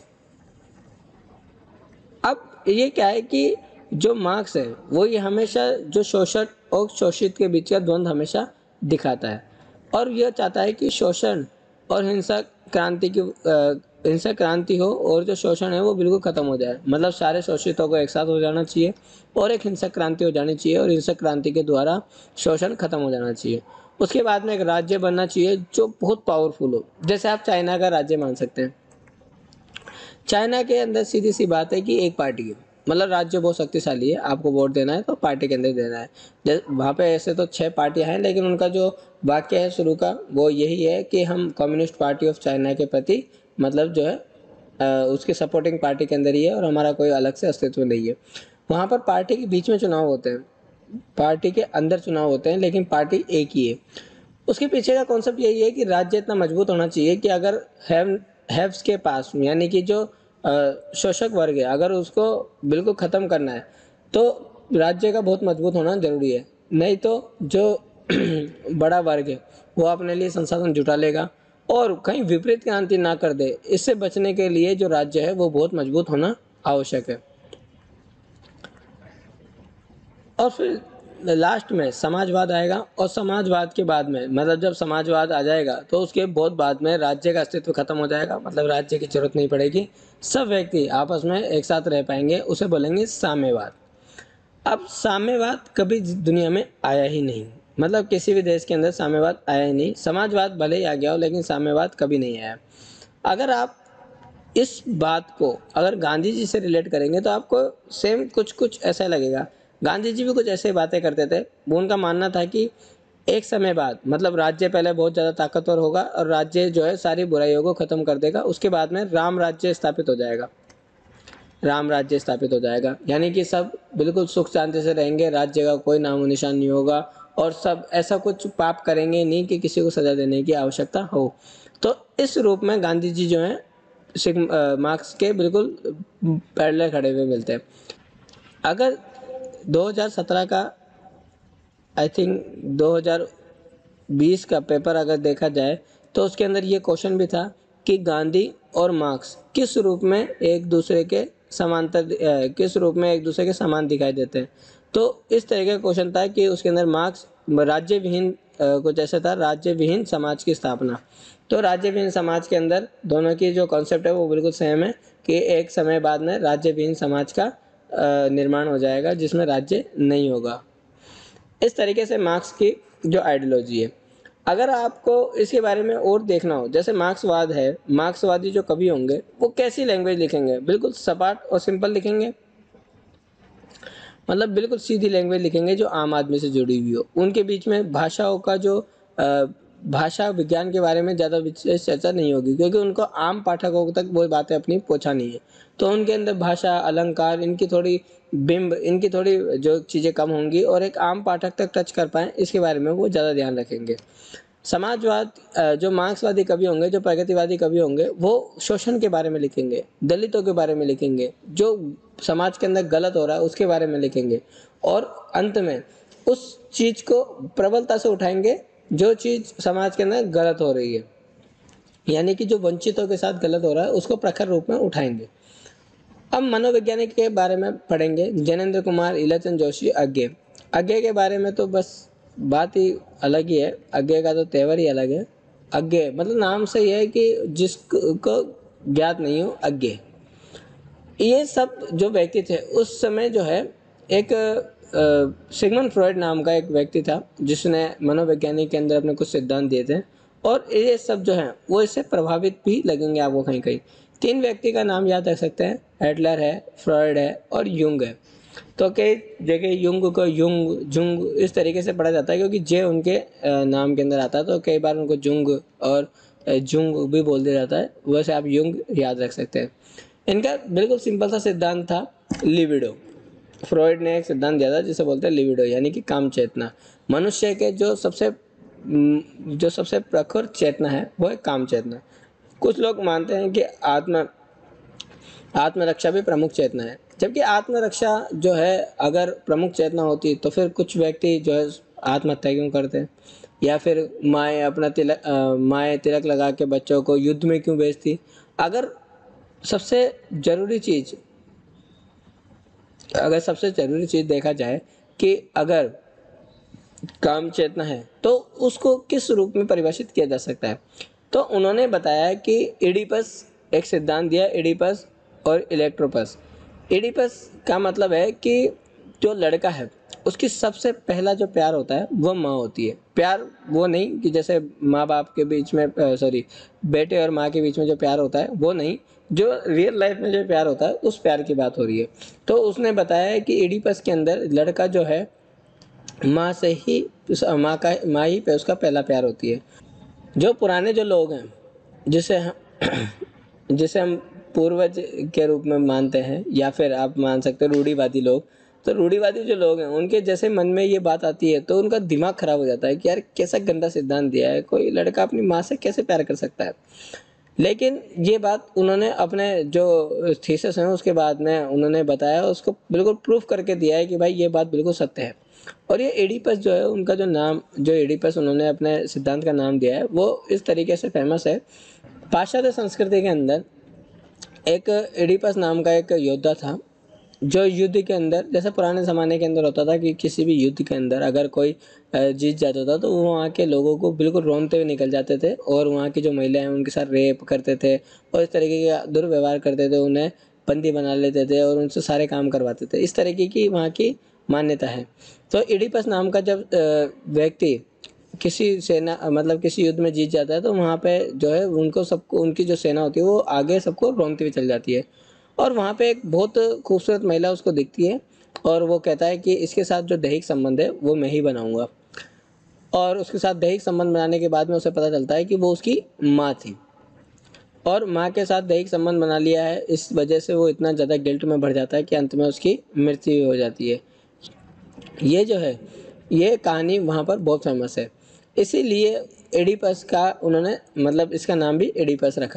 अब ये क्या है कि जो मार्क्स है वो ये हमेशा जो शोषक और शोषित के बीच का द्वंद्व हमेशा दिखाता है, और यह चाहता है कि शोषण और हिंसा क्रांति की हिंसा क्रांति हो और जो शोषण है वो बिल्कुल खत्म हो जाए। मतलब सारे शोषितों को एक साथ हो जाना चाहिए और एक हिंसक क्रांति हो जानी चाहिए, और हिंसक क्रांति के द्वारा शोषण खत्म हो जाना चाहिए। उसके बाद में एक राज्य बनना चाहिए जो बहुत पावरफुल हो। जैसे आप चाइना का राज्य मान सकते हैं। चाइना के अंदर सीधी सी बात है कि एक पार्टी है, मतलब राज्य बहुत शक्तिशाली है, आपको वोट देना है तो पार्टी के अंदर देना है। वहाँ पे ऐसे तो छह पार्टियां हैं, लेकिन उनका जो वाक्य है शुरू का वो यही है कि हम कम्युनिस्ट पार्टी ऑफ चाइना के प्रति मतलब जो है आ, उसकी सपोर्टिंग पार्टी के अंदर ही है और हमारा कोई अलग से अस्तित्व नहीं है। वहाँ पर पार्टी के बीच में चुनाव होते हैं, पार्टी के अंदर चुनाव होते हैं, लेकिन पार्टी एक ही है। उसके पीछे का कॉन्सेप्ट यही है कि राज्य इतना मजबूत होना चाहिए कि अगर हैव हैव्स के पास यानी कि जो शोषक वर्ग है अगर उसको बिल्कुल ख़त्म करना है तो राज्य का बहुत मजबूत होना जरूरी है। नहीं तो जो बड़ा वर्ग है वो अपने लिए संसाधन जुटा लेगा और कहीं विपरीत क्रांति ना कर दे। इससे बचने के लिए जो राज्य है वो बहुत मजबूत होना आवश्यक है। और फिर लास्ट में समाजवाद आएगा और समाजवाद के बाद में मतलब जब समाजवाद आ जाएगा तो उसके बहुत बाद में राज्य का अस्तित्व खत्म हो जाएगा, मतलब राज्य की जरूरत नहीं पड़ेगी, सब व्यक्ति आपस में एक साथ रह पाएंगे, उसे बोलेंगे साम्यवाद। अब साम्यवाद कभी दुनिया में आया ही नहीं, मतलब किसी भी देश के अंदर साम्यवाद आया ही नहीं। समाजवाद भले ही आ गया हो लेकिन साम्यवाद कभी नहीं आया। अगर आप इस बात को अगर गांधी जी से रिलेट करेंगे तो आपको सेम कुछ कुछ ऐसा लगेगा। गांधी जी भी कुछ ऐसे बातें करते थे। वो उनका मानना था कि एक समय बाद मतलब राज्य पहले बहुत ज़्यादा ताकतवर होगा और राज्य जो है सारी बुराइयों को ख़त्म कर देगा, उसके बाद में राम राज्य स्थापित हो जाएगा, राम राज्य स्थापित हो जाएगा, यानी कि सब बिल्कुल सुख शांति से रहेंगे, राज्य का कोई नामो निशान नहीं होगा और सब ऐसा कुछ पाप करेंगे नहीं कि किसी को सजा देने की आवश्यकता हो। तो इस रूप में गांधी जी जो हैं सिग्म मार्क्स के बिल्कुल पैरेलल खड़े हुए मिलते हैं। अगर दो हज़ार सत्रह का आई थिंक दो हज़ार बीस का पेपर अगर देखा जाए तो उसके अंदर ये क्वेश्चन भी था कि गांधी और मार्क्स किस रूप में एक दूसरे के समांतर किस रूप में एक दूसरे के समान दिखाई देते हैं। तो इस तरह का क्वेश्चन था कि उसके अंदर मार्क्स राज्य विहीन कुछ ऐसा था, राज्य विहीन समाज की स्थापना। तो राज्य विहीन समाज के अंदर दोनों की जो कॉन्सेप्ट है वो बिल्कुल सेम है कि एक समय बाद में राज्य विहीन समाज का निर्माण हो जाएगा जिसमें राज्य नहीं होगा। इस तरीके से मार्क्स की जो आइडियोलॉजी है, अगर आपको इसके बारे में और देखना हो, जैसे मार्क्सवाद है, मार्क्सवादी जो कवि होंगे वो कैसी लैंग्वेज लिखेंगे, बिल्कुल सपाट और सिंपल लिखेंगे, मतलब बिल्कुल सीधी लैंग्वेज लिखेंगे जो आम आदमी से जुड़ी हुई हो। उनके बीच में भाषाओं का जो आ, भाषा विज्ञान के बारे में ज़्यादा विशेष चर्चा नहीं होगी क्योंकि उनको आम पाठकों तक वो बातें अपनी पहुँचानी है। तो उनके अंदर भाषा, अलंकार, इनकी थोड़ी बिंब, इनकी थोड़ी जो चीज़ें कम होंगी और एक आम पाठक तक टच कर पाएँ इसके बारे में वो ज़्यादा ध्यान रखेंगे। समाजवाद जो मार्क्सवादी कवि होंगे, जो प्रगतिवादी कवि होंगे, वो शोषण के बारे में लिखेंगे, दलितों के बारे में लिखेंगे, जो समाज के अंदर गलत हो रहा है उसके बारे में लिखेंगे और अंत में उस चीज़ को प्रबलता से उठाएंगे जो चीज़ समाज के अंदर गलत हो रही है, यानी कि जो वंचितों के साथ गलत हो रहा है उसको प्रखर रूप में उठाएंगे। अब मनोवैज्ञानिक के बारे में पढ़ेंगे, जैनेन्द्र कुमार, ईलाचंद जोशी, अज्ञे। अज्ञे के बारे में तो बस बात ही अलग ही है, अज्ञे का तो तेवर ही अलग है। अज्ञे मतलब नाम से यह है कि जिसको ज्ञात नहीं हो, अज्ञे। ये सब जो व्यक्ति थे उस समय जो है एक सिगमंड फ्रॉइड नाम का एक व्यक्ति था जिसने मनोवैज्ञानिक के अंदर अपने कुछ सिद्धांत दिए थे और ये सब जो है वो इससे प्रभावित भी लगेंगे आपको कहीं कहीं। तीन व्यक्ति का नाम याद रख सकते हैं, एडलर है, फ्रॉइड है और युंग है। तो कई जगह युंग को युंग, जुंग इस तरीके से पढ़ा जाता है क्योंकि जे उनके नाम के अंदर आता है, तो कई बार उनको जुंग और जुंग भी बोल दिया जाता है, वैसे आप युंग याद रख सकते हैं। इनका बिल्कुल सिंपल सा सिद्धांत था लिबिडो। फ्रॉइड ने एक सिद्धांत दिया था जिसे बोलते हैं लिबिडो, यानी कि काम चेतना। मनुष्य के जो सबसे जो सबसे प्रखर चेतना है वो है काम चेतना। कुछ लोग मानते हैं कि आत्म आत्मरक्षा भी प्रमुख चेतना है, जबकि आत्मरक्षा जो है अगर प्रमुख चेतना होती तो फिर कुछ व्यक्ति जो है आत्महत्या क्यों करते हैं, या फिर माएँ अपना तिलक माएँ तिलक लगा के बच्चों को युद्ध में क्यों भेजती। अगर सबसे ज़रूरी चीज़ अगर सबसे ज़रूरी चीज़ देखा जाए कि अगर काम चेतना है तो उसको किस रूप में परिभाषित किया जा सकता है, तो उन्होंने बताया कि इडिपस एक सिद्धांत दिया, इडिपस और इलेक्ट्रोपस। इडिपस का मतलब है कि जो लड़का है उसकी सबसे पहला जो प्यार होता है वो माँ होती है। प्यार वो नहीं कि जैसे माँ बाप के बीच में सॉरी बेटे और माँ के बीच में जो प्यार होता है वो नहीं, जो रियल लाइफ में जो प्यार होता है उस प्यार की बात हो रही है। तो उसने बताया है कि इडिपस के अंदर लड़का जो है माँ से ही माँ का माँ ही पे उसका पहला प्यार होती है। जो पुराने जो लोग हैं जिसे हम जिसे हम पूर्वज के रूप में मानते हैं या फिर आप मान सकते हो रूढ़िवादी लोग, तो रूढ़िवादी जो लोग हैं उनके जैसे मन में ये बात आती है तो उनका दिमाग खराब हो जाता है कि यार कैसा गंदा सिद्धांत दिया है, कोई लड़का अपनी माँ से कैसे प्यार कर सकता है। लेकिन ये बात उन्होंने अपने जो थीसिस है उसके बाद में उन्होंने बताया, उसको बिल्कुल प्रूफ करके दिया है कि भाई ये बात बिल्कुल सत्य है। और ये एडिपस जो है उनका जो नाम जो एडिपस उन्होंने अपने सिद्धांत का नाम दिया है वो इस तरीके से फेमस है। पाश्चात्य संस्कृति के अंदर एक एडिपस नाम का एक योद्धा था, जो युद्ध के अंदर, जैसे पुराने ज़माने के अंदर होता था कि किसी भी युद्ध के अंदर अगर कोई अ, जीत जाता था तो वो वहाँ के लोगों को बिल्कुल रोनते हुए निकल जाते थे और वहाँ की जो महिलाएं हैं उनके साथ रेप करते थे और इस तरीके का दुर्व्यवहार करते थे, उन्हें बंदी बना लेते थे और उनसे सारे काम करवाते थे। इस तरीके की वहाँ की मान्यता है। तो इडिपस नाम का जब अ, व्यक्ति किसी सेना मतलब किसी युद्ध में जीत जाता है तो वहाँ पे जो है उनको सबको, उनकी जो सेना होती है वो आगे सबको रोनती हुई चली जाती है और वहाँ पे एक बहुत खूबसूरत महिला उसको दिखती है और वो कहता है कि इसके साथ जो दैहिक संबंध है वो मैं ही बनाऊंगा। और उसके साथ दैहिक संबंध बनाने के बाद में उसे पता चलता है कि वो उसकी माँ थी और माँ के साथ दैहिक संबंध बना लिया है। इस वजह से वो इतना ज़्यादा गिल्ट में भर जाता है कि अंत में उसकी मृत्यु हो जाती है। ये जो है ये कहानी वहाँ पर बहुत फेमस है, इसीलिए एडिपस का उन्होंने मतलब इसका नाम भी एडिपस रखा।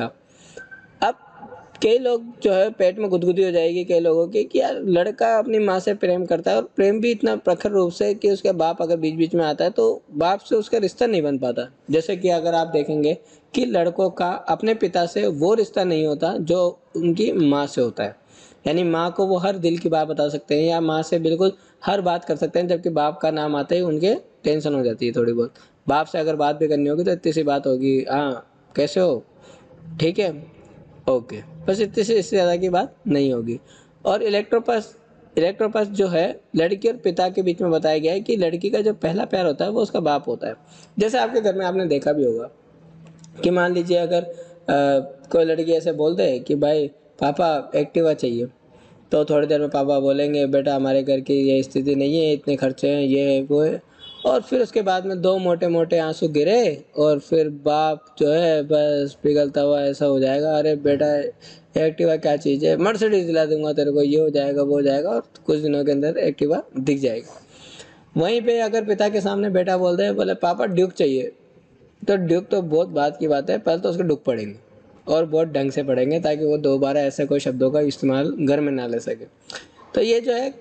अब कई लोग जो है पेट में गुदगुदी हो जाएगी कई लोगों की कि यार लड़का अपनी माँ से प्रेम करता है और प्रेम भी इतना प्रखर रूप से कि उसके बाप अगर बीच बीच में आता है तो बाप से उसका रिश्ता नहीं बन पाता। जैसे कि अगर आप देखेंगे कि लड़कों का अपने पिता से वो रिश्ता नहीं होता जो उनकी माँ से होता है। यानी माँ को वो हर दिल की बात बता सकते हैं या माँ से बिल्कुल हर बात कर सकते हैं, जबकि बाप का नाम आते ही उनके टेंशन हो जाती है थोड़ी बहुत। बाप से अगर बात भी करनी होगी तो इतनी सी बात होगी, हाँ कैसे हो, ठीक है, ओके, बस इतने से, इससे ज़्यादा की बात नहीं होगी। और इलेक्ट्रोपस इलेक्ट्रोपस जो है लड़की और पिता के बीच में बताया गया है कि लड़की का जो पहला प्यार होता है वो उसका बाप होता है। जैसे आपके घर में आपने देखा भी होगा कि मान लीजिए अगर अ, कोई लड़की ऐसे बोल दे कि भाई पापा एक्टिवा चाहिए, तो थोड़ी देर में पापा बोलेंगे बेटा हमारे घर की ये स्थिति नहीं है, इतने खर्चे हैं, ये है वो है। और फिर उसके बाद में दो मोटे मोटे आंसू गिरे और फिर बाप जो है बस पिघलता हुआ ऐसा हो जाएगा, अरे बेटा एक्टिवा क्या चीज़ है, मर्सिडीज दिला दूंगा तेरे को, ये हो जाएगा वो हो जाएगा, और कुछ दिनों के अंदर एक्टिवा दिख जाएगी। वहीं पे अगर पिता के सामने बेटा बोल दे बोले पापा ड्यूक चाहिए, तो ड्यूक तो बहुत बात की बात है, पहले तो उसके डुक पड़ेंगे और बहुत ढंग से पड़ेंगे ताकि वो दोबारा ऐसे कोई शब्दों का इस्तेमाल घर में ना ले सके। तो ये जो है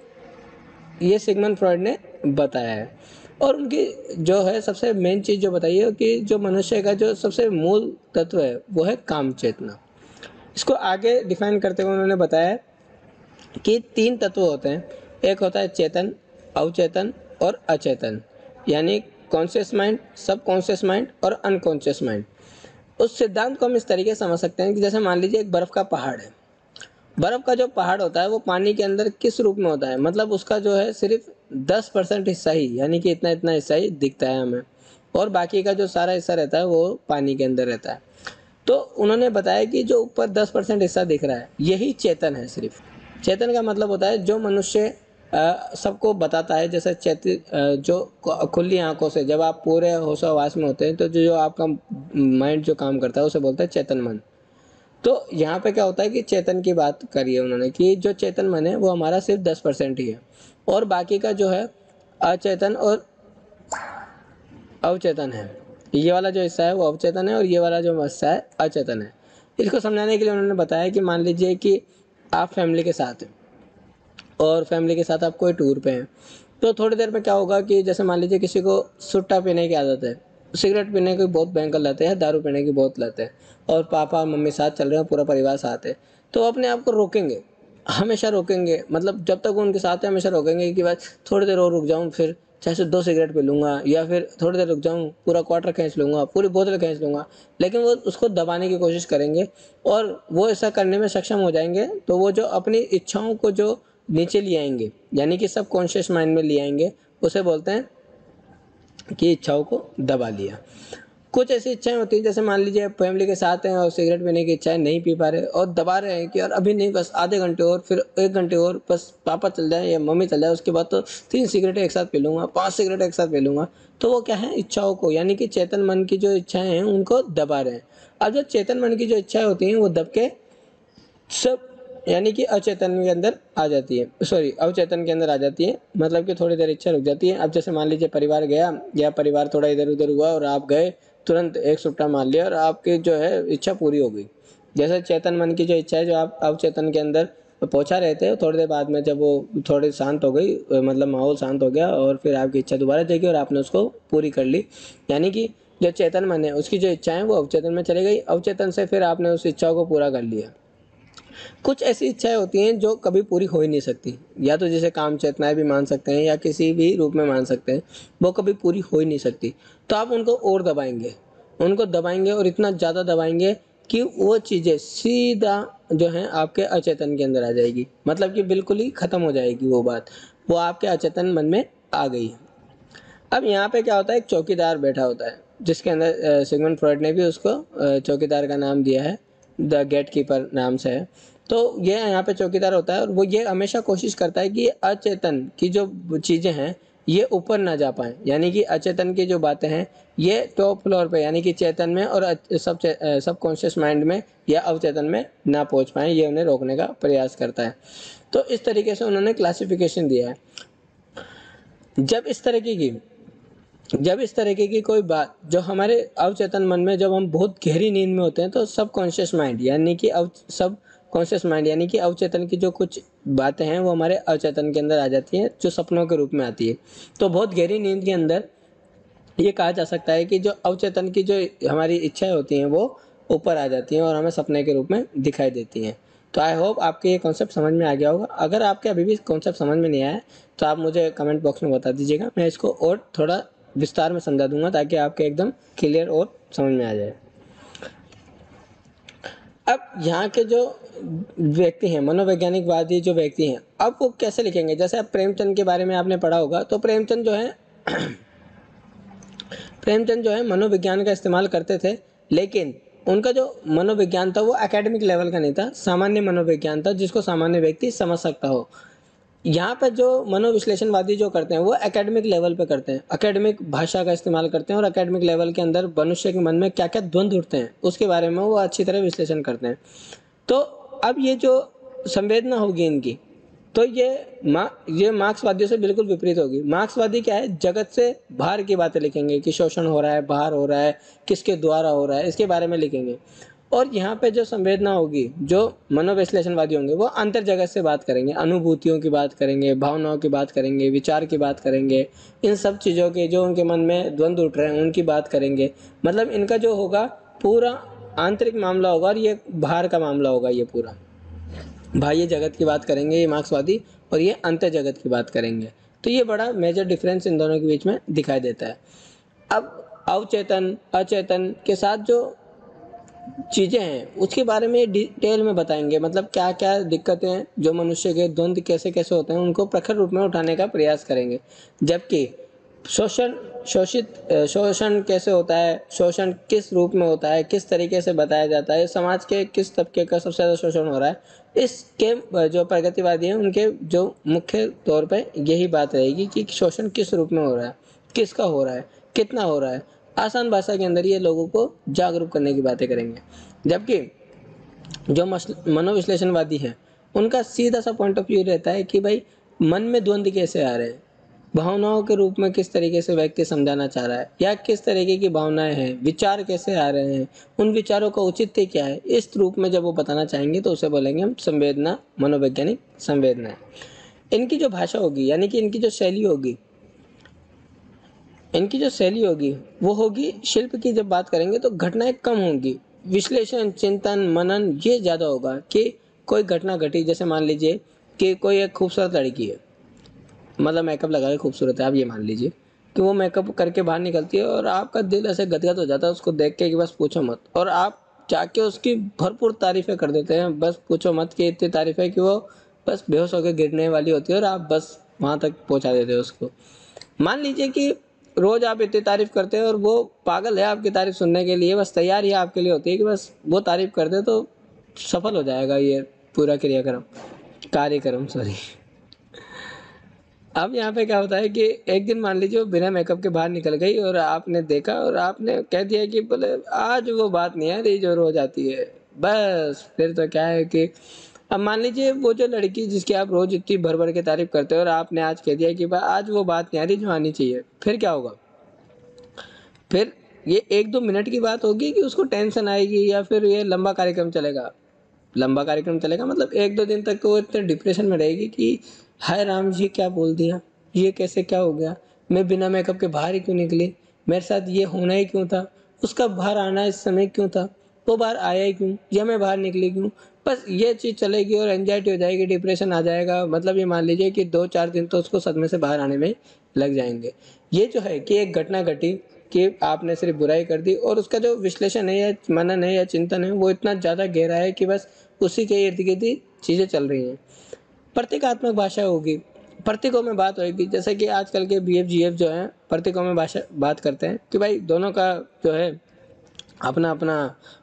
ये सिगमंड फ्रॉइड ने बताया है। और उनकी जो है सबसे मेन चीज़ जो बताई है कि जो मनुष्य का जो सबसे मूल तत्व है वो है काम चेतना। इसको आगे डिफाइन करते हुए उन्होंने बताया कि तीन तत्व होते हैं, एक होता है चेतन, अवचेतन और अचेतन, यानी conscious mind, subconscious mind और अनकॉन्शियस माइंड। उस सिद्धांत को हम इस तरीके से समझ सकते हैं कि जैसे मान लीजिए एक बर्फ़ का पहाड़ है। बर्फ़ का जो पहाड़ होता है वो पानी के अंदर किस रूप में होता है, मतलब उसका जो है सिर्फ दस परसेंट हिस्सा ही, यानी कि इतना इतना हिस्सा ही दिखता है हमें, और बाकी का जो सारा हिस्सा रहता है वो पानी के अंदर रहता है। तो उन्होंने बताया कि जो ऊपर दस परसेंट हिस्सा दिख रहा है यही चेतन है सिर्फ। चेतन का मतलब होता है जो मनुष्य अ, सबको बताता है, जैसे चेत अ, जो क- खुली आंखों से जब आप पूरे होशावास में होते हैं तो जो जो आपका माइंड जो काम करता है उसे बोलते हैं चेतन मन। तो यहाँ पे क्या होता है कि चेतन की बात करी है उन्होंने कि जो चेतन मन है वो हमारा सिर्फ दस परसेंट ही है और बाकी का जो है अचेतन और अवचेतन है। ये वाला जो हिस्सा है वो अवचेतन है और ये वाला जो हिस्सा है अचेतन है। इसको समझाने के लिए उन्होंने बताया कि मान लीजिए कि आप फैमिली के साथ हैं और फैमिली के साथ आप कोई टूर पे हैं, तो थोड़ी देर में क्या होगा कि जैसे मान लीजिए किसी को सुट्टा पीने की आदत है, सिगरेट पीने की बहुत भयंकर लत है, दारू पीने की बहुत लत है, और पापा मम्मी साथ चल रहे हैं, पूरा परिवार साथ है, तो वो अपने आप को रोकेंगे, हमेशा रोकेंगे, मतलब जब तक वो उनके साथ है हमेशा रोकेंगे कि बस थोड़ी देर और रुक जाऊँ, फिर चाहे से दो सिगरेट पी लूँगा या फिर थोड़ी देर रुक जाऊँ पूरा क्वार्टर खींच लूँगा, पूरी बोतल खींच लूँगा, लेकिन वो उसको दबाने की कोशिश करेंगे और वो ऐसा करने में सक्षम हो जाएंगे तो वो जो अपनी इच्छाओं को जो नीचे ले आएंगे, यानी कि सब कॉन्शियस माइंड में ले आएंगे, उसे बोलते हैं कि इच्छाओं को दबा लिया। कुछ ऐसी इच्छाएं होती हैं जैसे मान लीजिए फैमिली के साथ हैं और सिगरेट पीने की इच्छाएं नहीं पी पा रहे और दबा रहे हैं कि यार अभी नहीं, बस आधे घंटे और, फिर एक घंटे और, बस पापा चल जाए या मम्मी चल जाए उसके बाद तो तीन सिगरेट एक साथ पी लूंगा, पांच सिगरेट एक साथ पी लूंगा। तो वो क्या है, इच्छाओं को, यानी कि चेतन मन की जो इच्छाएं हैं उनको दबा रहे हैं। अब जो चेतन मन की जो इच्छाएं होती हैं वो दब के सब, यानी कि अचेतन के अंदर आ जाती है, सॉरी अवचेतन के अंदर आ जाती है, मतलब कि थोड़ी देर इच्छा रुक जाती है। अब जैसे मान लीजिए परिवार गया या परिवार थोड़ा इधर उधर हुआ और आप गए, तुरंत एक सुट्टा मार लिया और आपकी जो है इच्छा पूरी हो गई। जैसे चेतन मन की जो इच्छा है जो आप अवचेतन के अंदर पहुंचा रहे थे, थोड़ी देर बाद में जब वो थोड़ी शांत हो गई, मतलब माहौल शांत हो गया और फिर आपकी इच्छा दोबारा जगी और आपने उसको पूरी कर ली। यानी कि जो चेतन मन है उसकी जो इच्छा है वो अवचेतन में चली गई, अवचेतन से फिर आपने उस इच्छा को पूरा कर लिया। कुछ ऐसी इच्छाएं होती हैं जो कभी पूरी हो ही नहीं सकती, या तो जिसे काम चेतनाएं भी मान सकते हैं या किसी भी रूप में मान सकते हैं, वो कभी पूरी हो ही नहीं सकती। तो आप उनको और दबाएंगे, उनको दबाएंगे और इतना ज़्यादा दबाएंगे कि वो चीज़ें सीधा जो है आपके अचेतन के अंदर आ जाएगी, मतलब कि बिल्कुल ही ख़त्म हो जाएगी वो बात, वो आपके अचेतन मन में आ गई है। अब यहाँ पे क्या होता है, एक चौकीदार बैठा होता है जिसके अंदर सिगमंड फ्रॉइड ने भी उसको अ, चौकीदार का नाम दिया है, द गेट कीपर नाम से है। तो ये यहाँ पे चौकीदार होता है और वो ये हमेशा कोशिश करता है कि ये अचेतन की जो चीज़ें हैं ये ऊपर ना जा पाए, यानी कि अचेतन की जो बातें हैं ये टॉप फ्लोर पे यानी कि चेतन में और अच- सब सब कॉन्शियस माइंड में या अवचेतन में ना पहुँच पाए, ये उन्हें रोकने का प्रयास करता है। तो इस तरीके से उन्होंने क्लासिफिकेशन दिया है। जब इस तरीके की जब इस तरीके की कोई बात जो हमारे अवचेतन मन में, जब हम बहुत गहरी नींद में होते हैं तो सब कॉन्शियस माइंड यानी कि अव सब कॉन्शियस माइंड यानी कि अवचेतन की जो कुछ बातें हैं वो हमारे अवचेतन के अंदर आ जाती हैं, जो सपनों के रूप में आती है। तो बहुत गहरी नींद के अंदर ये कहा जा सकता है कि जो अवचेतन की जो हमारी इच्छाएं होती हैं वो ऊपर आ जाती हैं और हमें सपने के रूप में दिखाई देती हैं। तो आई होप आपके ये कॉन्सेप्ट समझ में आ गया होगा। अगर आपके अभी भी कॉन्सेप्ट समझ में नहीं आया है तो आप मुझे कमेंट बॉक्स में बता दीजिएगा, मैं इसको और थोड़ा विस्तार में समझा दूंगा ताकि आपके एकदम क्लियर और समझ में आ जाए। अब यहाँ के जो व्यक्ति हैं, मनोवैज्ञानिकवादी जो व्यक्ति हैं, अब वो कैसे लिखेंगे? जैसे अब प्रेमचंद के बारे में आपने पढ़ा होगा, तो प्रेमचंद जो है प्रेमचंद जो है मनोविज्ञान का इस्तेमाल करते थे, लेकिन उनका जो मनोविज्ञान था वो एकेडमिक लेवल का नहीं था, सामान्य मनोविज्ञान था जिसको सामान्य व्यक्ति समझ सकता हो। यहाँ पर जो मनोविश्लेषणवादी जो करते हैं वो एकेडमिक लेवल पे करते हैं, एकेडमिक भाषा का इस्तेमाल करते हैं और एकेडमिक लेवल के अंदर मनुष्य के मन में क्या क्या द्वंद उठते हैं उसके बारे में वो अच्छी तरह विश्लेषण करते हैं। तो अब ये जो संवेदना होगी इनकी, तो ये मा ये मार्क्सवादियों से बिल्कुल विपरीत होगी। मार्क्सवादी क्या है, जगत से बाहर की बातें लिखेंगे कि शोषण हो रहा है, बाहर हो रहा है, किसके द्वारा हो रहा है, इसके बारे में लिखेंगे। और यहाँ पे जो संवेदना होगी, जो मनोविश्लेषणवादी होंगे वो अंतर जगत से बात करेंगे, अनुभूतियों की बात करेंगे, भावनाओं की बात करेंगे, विचार की बात करेंगे, इन सब चीज़ों के जो उनके मन में द्वंद्व उठ रहे हैं उनकी बात करेंगे। मतलब इनका जो होगा पूरा आंतरिक मामला होगा और ये बाहर का मामला होगा। ये पूरा बाह्य जगत की बात करेंगे ये मार्क्सवादी और ये अंतर जगत की बात करेंगे। तो ये बड़ा मेजर डिफरेंस इन दोनों के बीच में दिखाई देता है। अब अवचेतन अचेतन के साथ जो चीज़ें हैं उसके बारे में डिटेल में बताएंगे, मतलब क्या क्या दिक्कतें हैं, जो मनुष्य के द्वंद्व कैसे कैसे होते हैं उनको प्रखर रूप में उठाने का प्रयास करेंगे। जबकि शोषण शोषित शोषण कैसे होता है, शोषण किस रूप में होता है, किस तरीके से बताया जाता है, समाज के किस तबके का सबसे ज़्यादा शोषण हो रहा है, इसके जो प्रगतिवादी हैं उनके जो मुख्य तौर पे यही बात रहेगी कि शोषण किस रूप में हो रहा है, किसका हो रहा है, कितना हो रहा है। आसान भाषा के अंदर ये लोगों को जागरूक करने की बातें करेंगे। जबकि जो मनोविश्लेषणवादी हैं उनका सीधा सा पॉइंट ऑफ व्यू रहता है कि भाई मन में द्वंद्व कैसे आ रहे हैं, भावनाओं के रूप में किस तरीके से व्यक्ति समझाना चाह रहा है या किस तरीके की भावनाएं हैं, विचार कैसे आ रहे हैं, उन विचारों का औचित्य क्या है, इस रूप में जब वो बताना चाहेंगे तो उसे बोलेंगे हम संवेदना, मनोवैज्ञानिक संवेदना। इनकी जो भाषा होगी यानी कि इनकी जो शैली होगी इनकी जो शैली होगी वो होगी शिल्प की। जब बात करेंगे तो घटनाएं कम होंगी, विश्लेषण, चिंतन, मनन ये ज़्यादा होगा। कि कोई घटना घटी, जैसे मान लीजिए कि कोई एक खूबसूरत लड़की है, मतलब मेकअप लगा के खूबसूरत है, आप ये मान लीजिए कि वो मेकअप करके बाहर निकलती है और आपका दिल ऐसे गदगद हो जाता है उसको देख के कि बस पूछो मत, और आप जाके उसकी भरपूर तारीफ़ें कर देते हैं, बस पूछो मत कि इतनी तारीफ़ें कि वो बस बेहोश होकर गिरने वाली होती है और आप बस वहाँ तक पहुँचा देते हो उसको। मान लीजिए कि रोज आप इतनी तारीफ करते हैं और वो पागल है आपकी तारीफ सुनने के लिए, बस तैयार ही आपके लिए होती है कि बस वो तारीफ कर दे तो सफल हो जाएगा ये पूरा क्रियाक्रम कार्यक्रम सॉरी। अब यहाँ पे क्या होता है कि एक दिन मान लीजिए वो बिना मेकअप के बाहर निकल गई और आपने देखा और आपने कह दिया कि बोले आज वो बात नहीं आ रही जो रोज आती है। बस फिर तो क्या है कि अब मान लीजिए वो जो लड़की जिसकी आप रोज इतनी भर भर के तारीफ करते हो और आपने आज कह दिया कि भाई आज वो बात नहीं आ रही जो आनी चाहिए, फिर क्या होगा? फिर ये एक दो मिनट की बात होगी कि उसको टेंशन आएगी या फिर ये लंबा कार्यक्रम चलेगा? लंबा कार्यक्रम चलेगा मतलब एक दो दिन तक तो वो इतने डिप्रेशन में रहेगी कि हाय राम जी क्या बोल दिया, ये कैसे क्या हो गया, मैं बिना मेकअप के बाहर ही क्यों निकली, मेरे साथ ये होना ही क्यों था, उसका बाहर आना इस समय क्यों था, वो बाहर आया ही क्यों, या मैं बाहर निकली क्यों। बस ये चीज़ चलेगी और एंजाइटी हो जाएगी, डिप्रेशन आ जाएगा। मतलब ये मान लीजिए कि दो चार दिन तो उसको सदमे से बाहर आने में लग जाएंगे। ये जो है कि एक घटना घटी कि आपने सिर्फ बुराई कर दी और उसका जो विश्लेषण है या मनन है या चिंतन है वो इतना ज़्यादा गहरा है कि बस उसी के इर्द गिर्द ही चीज़ें चल रही हैं। प्रतीकात्मक भाषा होगी, प्रतीकों में बात होगी। जैसे कि आजकल के बी एफ जी एफ जो हैं प्रतीकों में भाषा बात करते हैं कि भाई दोनों का जो है अपना अपना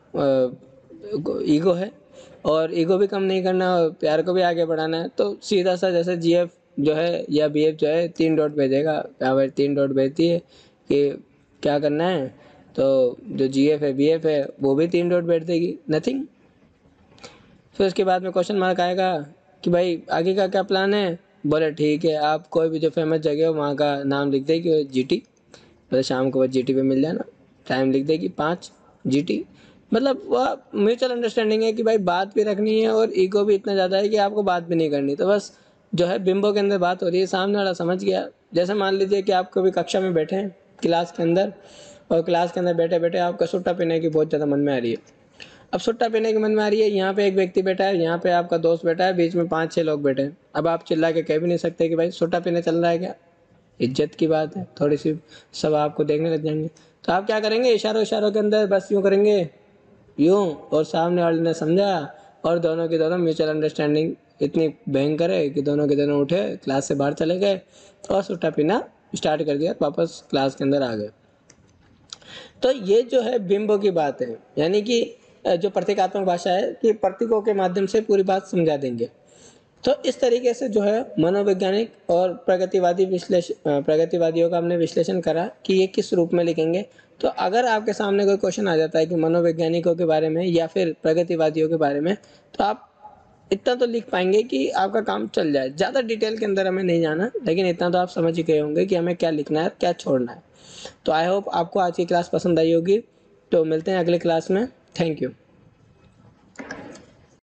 ईगो है और ईगो भी कम नहीं करना और प्यार को भी आगे बढ़ाना है। तो सीधा सा जैसे जी एफ जो है या बी एफ जो है तीन डॉट भेजेगा, क्या भाई तीन डॉट भेजती है कि क्या करना है, तो जो जी एफ है बी एफ है वो भी तीन डॉट भेज देगी, नथिंग। फिर उसके बाद में क्वेश्चन मार्क आएगा कि भाई आगे का क्या प्लान है। बोले ठीक है, आप कोई भी जो फेमस जगह हो वहाँ का नाम लिख देगी जी टी, मतलब शाम को बस जी टी पे मिल जाना, टाइम लिख देगी पाँच जी टी। मतलब वह म्यूचुअल अंडरस्टैंडिंग है कि भाई बात भी रखनी है और ईगो भी इतना ज़्यादा है कि आपको बात भी नहीं करनी। तो बस जो है बिंबो के अंदर बात हो रही है, सामने वाला समझ गया। जैसे मान लीजिए कि आप कभी कक्षा में बैठे हैं क्लास के अंदर और क्लास के अंदर बैठे बैठे आपका सुट्टा पीने की बहुत ज़्यादा मन में आ रही है। अब सुट्टा पीने की मन में आ रही है, यहाँ पे एक व्यक्ति बैठा है, यहाँ पे आपका दोस्त बैठा है, बीच में पाँच छः लोग बैठे हैं। अब आप चिल्ला के कह भी नहीं सकते कि भाई सुट्टा पीने चल रहा है क्या, इज्जत की बात है थोड़ी सी, सब आपको देखने लग जाएंगे। तो आप क्या करेंगे, इशारों इशारों के अंदर बस यूँ करेंगे यूँ, और सामने वाले ने समझा और दोनों की दोनों म्यूचुअल अंडरस्टैंडिंग इतनी भयंकर है कि दोनों के दोनों उठे, क्लास से बाहर चले गए और सुट्टा पीना स्टार्ट कर दिया, वापस क्लास के अंदर आ गए। तो ये जो है बिंबो की बात है, यानी कि जो प्रतीकात्मक भाषा है कि प्रतीकों के माध्यम से पूरी बात समझा देंगे। तो इस तरीके से जो है मनोवैज्ञानिक और प्रगतिवादी विश्लेषण प्रगतिवादियों का हमने विश्लेषण करा कि ये किस रूप में लिखेंगे। तो अगर आपके सामने कोई क्वेश्चन आ जाता है कि मनोवैज्ञानिकों के बारे में या फिर प्रगतिवादियों के बारे में, तो आप इतना तो लिख पाएंगे कि आपका काम चल जाए। ज़्यादा डिटेल के अंदर हमें नहीं जाना, लेकिन इतना तो आप समझ ही गए होंगे कि हमें क्या लिखना है क्या छोड़ना है। तो आई होप आपको आज की क्लास पसंद आई होगी। तो मिलते हैं अगले क्लास में। Thank you.